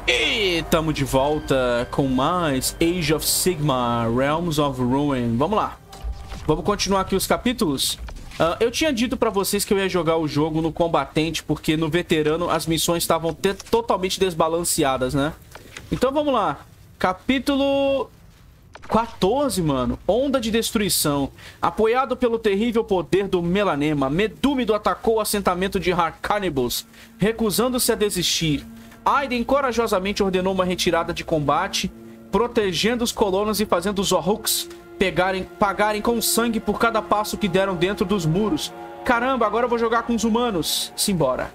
E tamo de volta com mais Age of Sigmar, Realms of Ruin. Vamos lá. Vamos continuar aqui os capítulos. Eu tinha dito pra vocês que eu ia jogar o jogo no combatente, porque no veterano as missões estavam totalmente desbalanceadas, né? Então vamos lá. Capítulo 14, mano. Onda de destruição. Apoiado pelo terrível poder do Melanema, Medúmido atacou o assentamento de Harcanibus, recusando-se a desistir. Aiden corajosamente ordenou uma retirada de combate, protegendo os colonos e fazendo os Orruks pagarem com sangue por cada passo que deram dentro dos muros. Caramba, agora eu vou jogar com os humanos. Simbora.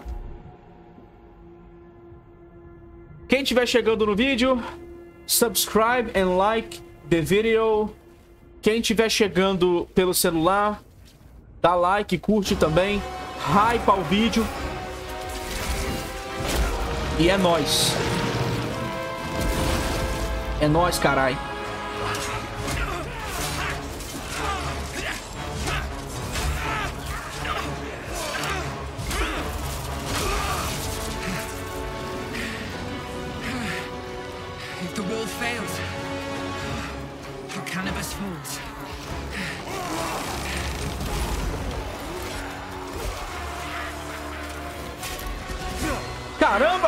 Quem estiver chegando no vídeo, subscribe and like the video. Quem estiver chegando pelo celular, dá like, curte também, hypa o vídeo. E é nóis. É nóis, carai. If the wall fails, Harcanibus falls. Caramba!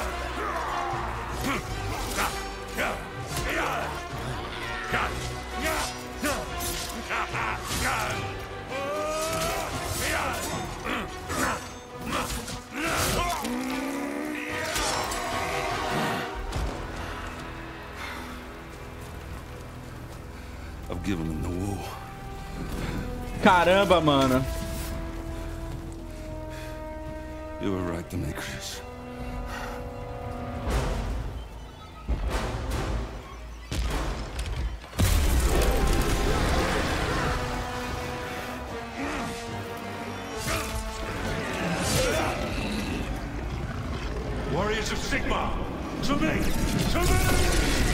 I've given them the war. Caramba, mano. You were right, Demetrius. Warriors of Sigmar, to me! To me!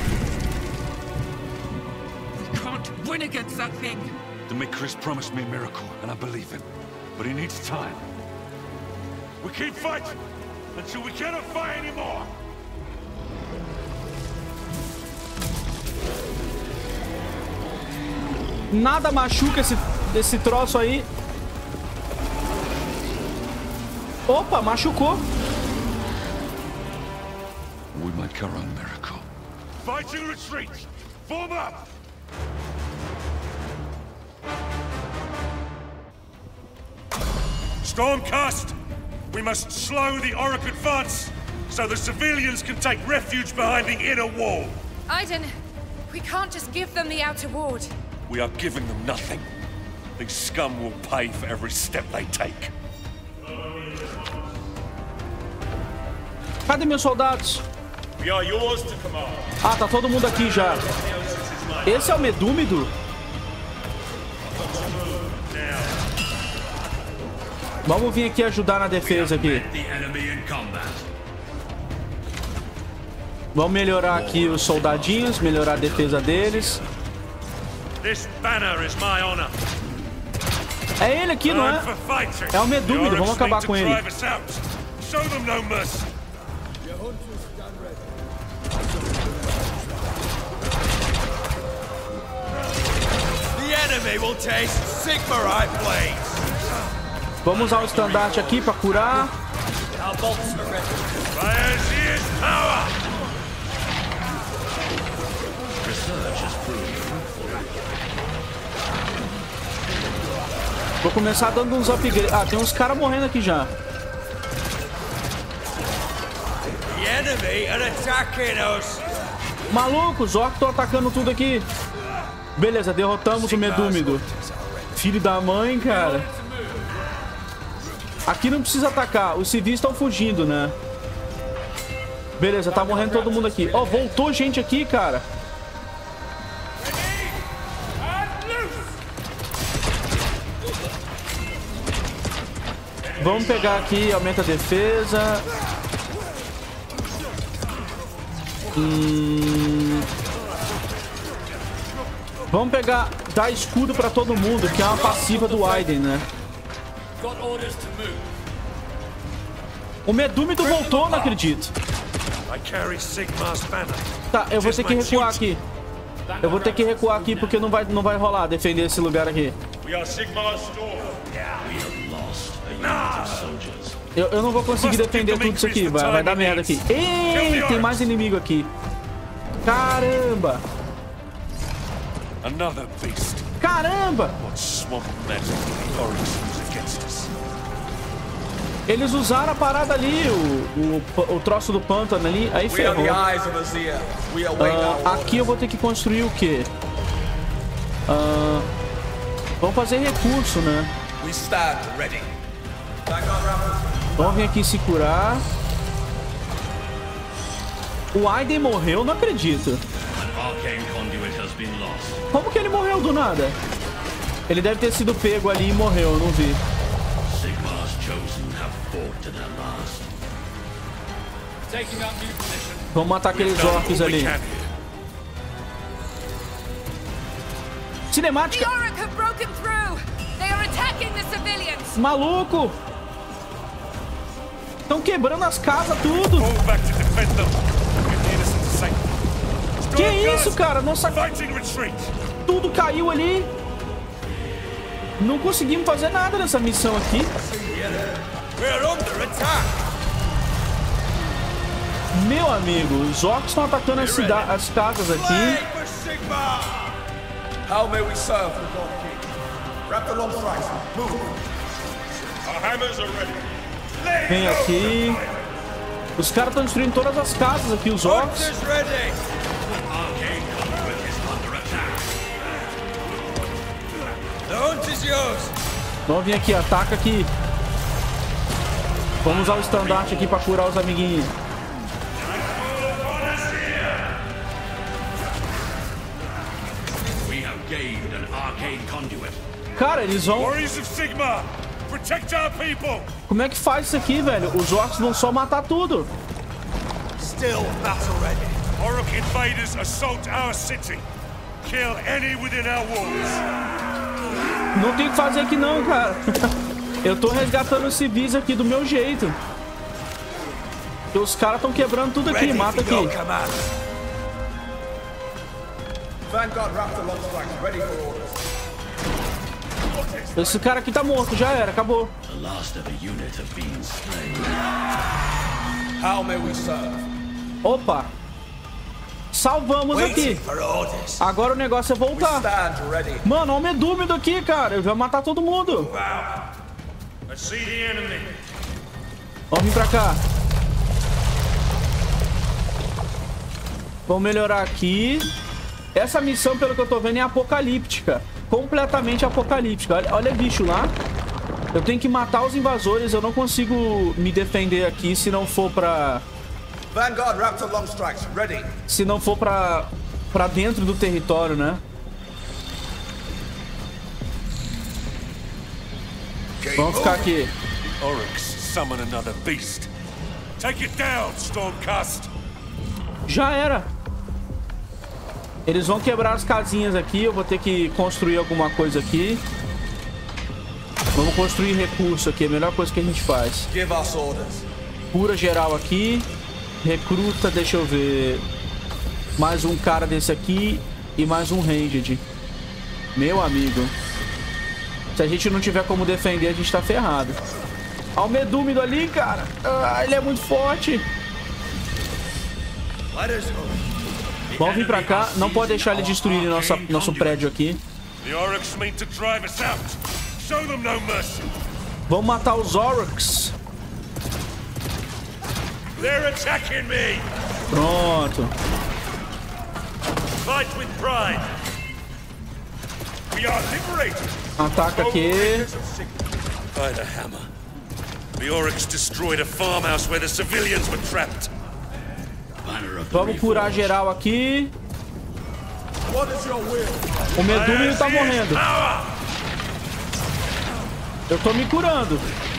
We can't win against that thing! Demetrius promised me a miracle, and I believe him. But he needs time. We keep fighting until we cannot fight anymore! Nada machuca esse troço aí. Opa, machucou. We make our own miracle. Fighting retreat! Form up! Stormcast! We must slow the Auric advance, so the civilians can take refuge behind the inner wall. Aiden, we can't just give them the outer ward. We are giving them nothing. These scum will pay for every step they take. Cadê meus soldados? We are yours to command. Ah, tá todo mundo aqui já. Esse é o Medúmido? Vamos vir aqui ajudar na defesa aqui. Vamos melhorar aqui os soldadinhos, melhorar a defesa deles. This banner is my honor. É ele aqui, não é? É o Medúmido, vamos acabar com ele. Show them no mercy. The enemy will taste Sigmarite blades. Vamos usar o estandarte aqui para curar. Our bolts are ready. Fires power. Vou começar dando uns upgrades. Ah, tem uns caras morrendo aqui já. The enemy are attacking us. Maluco, os orcs estão atacando tudo aqui. Beleza, derrotamos o Medúmido. Filho da mãe, cara. Aqui não precisa atacar. Os civis estão fugindo, né? Beleza, tá morrendo todo mundo aqui. Ó, voltou gente aqui, cara. Vamos pegar aqui, aumenta a defesa. Vamos pegar, dar escudo pra todo mundo, que é uma passiva do Aiden, né? O Medúmido voltou, não acredito. I carry Sigmar's banner. Tá, eu vou ter que recuar aqui. Eu vou ter que recuar aqui porque não vai rolar defender esse lugar aqui. We are Sigmar's store. Eu não vou conseguir defender tudo isso aqui. Vai dar merda aqui. Ei, tem mais inimigo aqui. Caramba. Another beast. Caramba. What swamp metal the Oryx use against us? Eles usaram a parada ali, o troço do pântano ali. Aí ferrou. Aqui eu vou ter que construir o quê? Vamos fazer recurso, né? Vamos vir aqui se curar. O Aiden morreu? Não acredito. Como que ele morreu do nada? Ele deve ter sido pego ali e morreu, eu não vi. Vamos matar aqueles orcs ali. Cinemática. Maluco! Estão quebrando as casas tudo. Que isso, cara? Nossa, tudo caiu ali. Não conseguimos fazer nada nessa missão aqui. Meu amigo, os orcs estão atacando as casas aqui. How may we serve the God King? Grab the long strikes. Move. Our hammers are ready. Vem aqui. Os caras estão destruindo todas as casas aqui, os orcs. Vamos vir aqui, ataca aqui. Vamos usar o estandarte aqui pra curar os amiguinhos. Cara, eles vão... Warriors of Sigmar, protect our people. Como é que faz isso aqui, velho? Os orcs vão só matar tudo. Still battle ready. Orc invaders assault our city. Kill any within our walls. Não tem o que fazer aqui não, cara. Eu tô resgatando os civis aqui do meu jeito. E os caras estão quebrando tudo aqui. Mata aqui. Vanguard Raptor long strikes ready for orders. Esse cara aqui tá morto, já era, acabou. How may we serve? Opa. Salvamos aqui. Agora o negócio é voltar. Mano, olha o medúmido aqui, cara. Eu vou matar todo mundo. Vamos vir pra cá. Vamos melhorar aqui. Essa missão, pelo que eu tô vendo, é apocalíptica. Completamente apocalíptica. Olha bicho lá. Eu tenho que matar os invasores. Eu não consigo me defender aqui se não for pra... Vanguard Raptor long strikes ready. Se não for pra dentro do território, né? Vamos ficar aqui. Oryx summon another beast. Take it down, Stormcast. Já era. Eles vão quebrar as casinhas aqui. Eu vou ter que construir alguma coisa aqui. Vamos construir recurso aqui. É a melhor coisa que a gente faz. Give us orders. Cura geral aqui. Recruta, deixa eu ver. Mais um cara desse aqui. E mais um ranged. Meu amigo. Se a gente não tiver como defender, a gente tá ferrado. Olha o medúmido ali, cara. Ah, ele é muito forte. Vamos vir pra cá. Não pode deixar ele destruir nosso prédio aqui. Vamos matar os orcs. Pronto. Ataca aqui. By the hammer. The Oryx destroyed a farmhouse where the civilians were trapped. Vamos curar geral aqui. O medúmido tá morrendo. Eu tô me curando.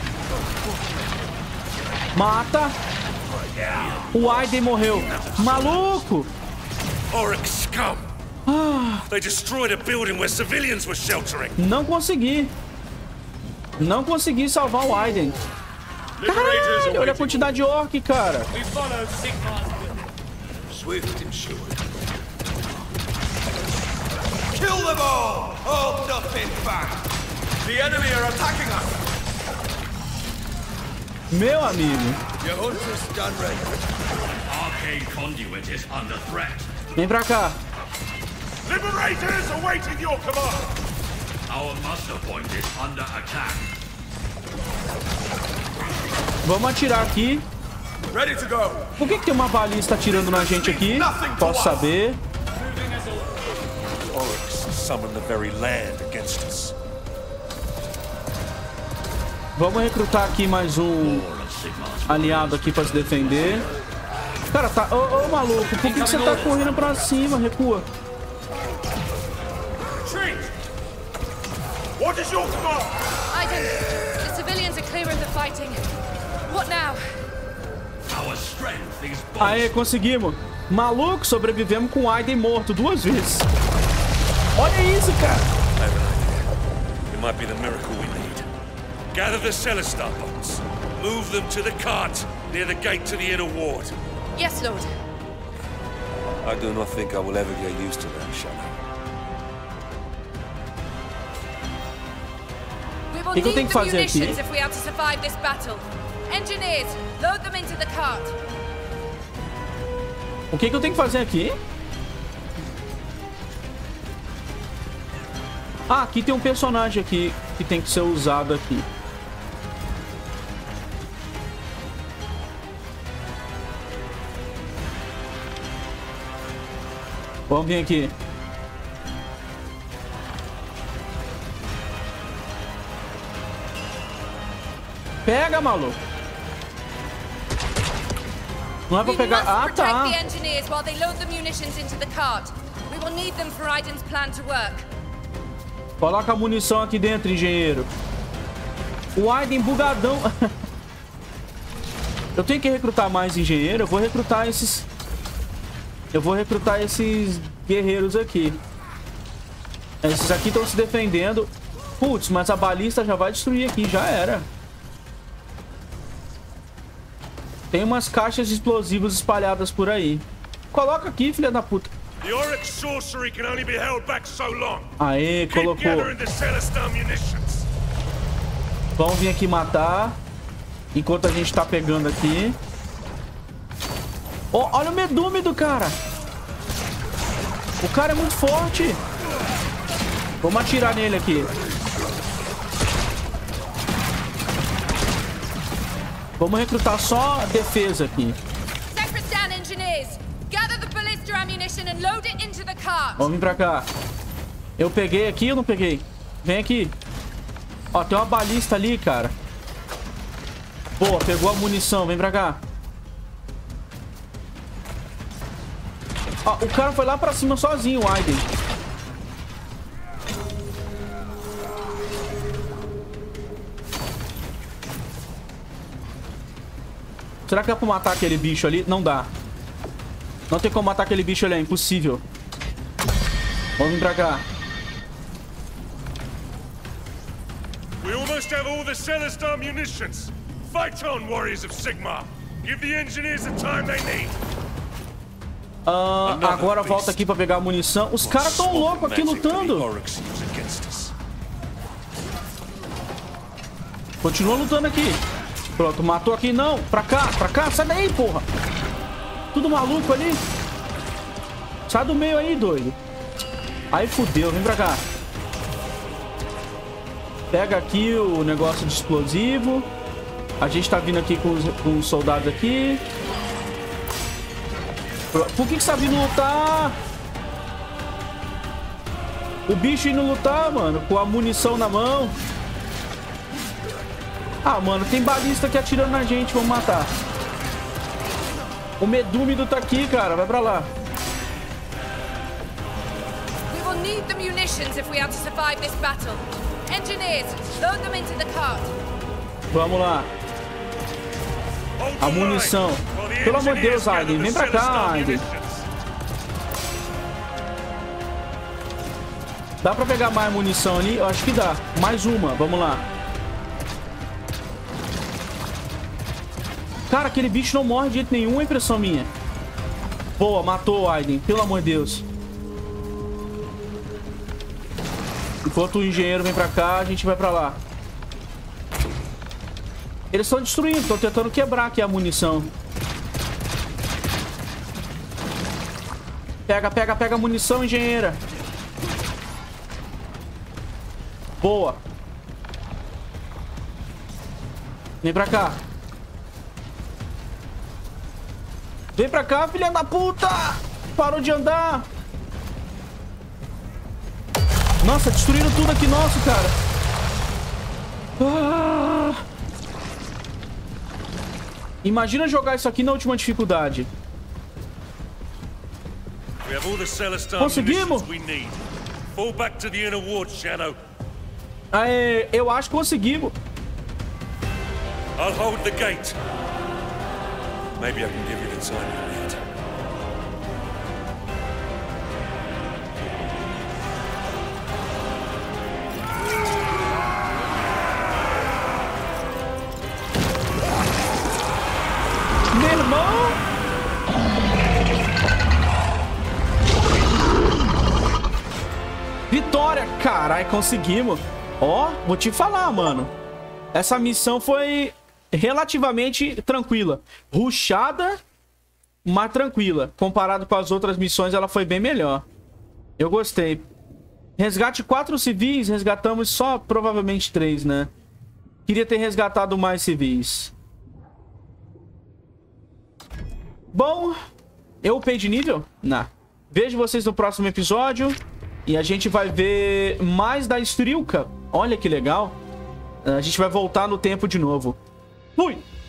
Mata. O Aiden morreu. Maluco. Oryx scum. They destroyed a building where civilians were sheltering. Não consegui. Não consegui salvar o Aiden. Caralho, olha a quantidade de orc, cara. We follow Sigmar's will. Swift and sure. Kill them all! Hold nothing back! The enemy are attacking us! Meu amigo. Your hunters stand ready. Arcane Conduit is under threat. Vem pra cá. Liberators awaiting your command! Our muster point is under attack. Vamos atirar aqui. Ready to go! Por que tem uma balista atirando na gente aqui? Posso saber. Oryx summon the very land against us. Vamos recrutar aqui mais um aliado aqui pra se defender. Cara, tá... Ô, maluco, por que você tá correndo pra cima? Recua. Retreat! What is your command? Aiden, the civilians are clear of the fighting. What now? Our strength is Aê, conseguimos. Maluco, sobrevivemos com o Aiden morto 2 vezes. Olha isso, cara. I have an idea. It might be the miracle we need. Gather the Celestar bots. Move them to the cart near the gate to the inner ward. Yes, Lord. I do not think I will ever get used to that, Shanna. We will que eu need tenho que the fazer aqui? munitions if we are to survive this battle. Engineers, load them into the cart. O que eu tenho que fazer aqui? Ah, aqui tem um personagem aqui que tem que ser usado aqui. Vamos vir aqui. Pega, maluco. Não é pra pegar... Ah, tá. Protect the engineers while they load the munitions into the cart. We will need them for Aiden's plan to work. Coloca a munição aqui dentro, engenheiro. O Aiden bugadão. Eu tenho que recrutar mais engenheiro. Eu vou recrutar esses guerreiros aqui. Esses aqui estão se defendendo. Putz, mas a balista já vai destruir aqui. Já era. Tem umas caixas de explosivos espalhadas por aí. Coloca aqui, filha da puta. The Oryx sorcery can only be held back so long. Aê, Keep colocou. gathering the Celestar munitions. Vamos vir aqui matar. Enquanto a gente tá pegando aqui. Oh, olha o Medúmido, cara. O cara é muito forte. Vamos atirar nele aqui. Vamos recrutar só defesa aqui. Sacristan engineers, gather the ballista ammunition and load it into the cart. Vamos vir pra cá. Eu peguei aqui ou não peguei? Vem aqui. Ó, tem uma balista ali, cara. Boa, pegou a munição. Vem pra cá. Ó, o cara foi lá pra cima sozinho, o Aiden. Será que dá pra matar aquele bicho ali? Não dá. Não tem como matar aquele bicho ali, é impossível. Vamos vir pra cá. We almost have all the Celestar munitions. Fight on, warriors of Sigmar. Give the engineers the time they need. Agora volta aqui pra pegar a munição. Os caras tão loucos aqui lutando. Continua lutando aqui. Pronto, matou aqui. Não, pra cá, sai daí, porra. Tudo maluco ali. Sai do meio aí, doido. Aí fudeu, vem pra cá. Pega aqui o negócio de explosivo. A gente tá vindo aqui com os soldados aqui. Por que você tá vindo lutar? O bicho indo lutar, mano, com a munição na mão. Ah, mano, tem balista aqui atirando na gente. Vamos matar. O Medúmido tá aqui, cara. Vai pra lá. We will need the munitions if we are to survive this battle. Engineers, load them into the cart. Vamos lá. A munição. Pelo amor de Deus, Aiden. Vem pra cá, Aiden. Dá pra pegar mais munição ali? Eu acho que dá. Mais uma. Vamos lá. Cara, aquele bicho não morre de jeito nenhum, é impressão minha. Boa, matou o Aiden, pelo amor de Deus. Enquanto o engenheiro vem pra cá, a gente vai pra lá. Eles estão destruindo, estão tentando quebrar aqui a munição. Pega, pega, pega a munição, engenheira. Boa. Vem pra cá. Vem pra cá, filha da puta! Parou de andar. Nossa, destruíram tudo aqui nosso, cara. Ah! Imagina jogar isso aqui na última dificuldade. Conseguimos? Aê, eu acho que conseguimos. I'll hold the gate. Maybe I can give you the time you need. Meu irmão! Vitória! Carai, conseguimos. Ó, vou te falar, mano. Essa missão foi relativamente tranquila. Rushada, mas tranquila. Comparado com as outras missões, ela foi bem melhor. Eu gostei. Resgate 4 civis. Resgatamos só provavelmente 3, né? Queria ter resgatado mais civis. Bom, eu upei de nível? Não. Vejo vocês no próximo episódio. E a gente vai ver mais da Strilka. Olha que legal. A gente vai voltar no tempo de novo. Fui!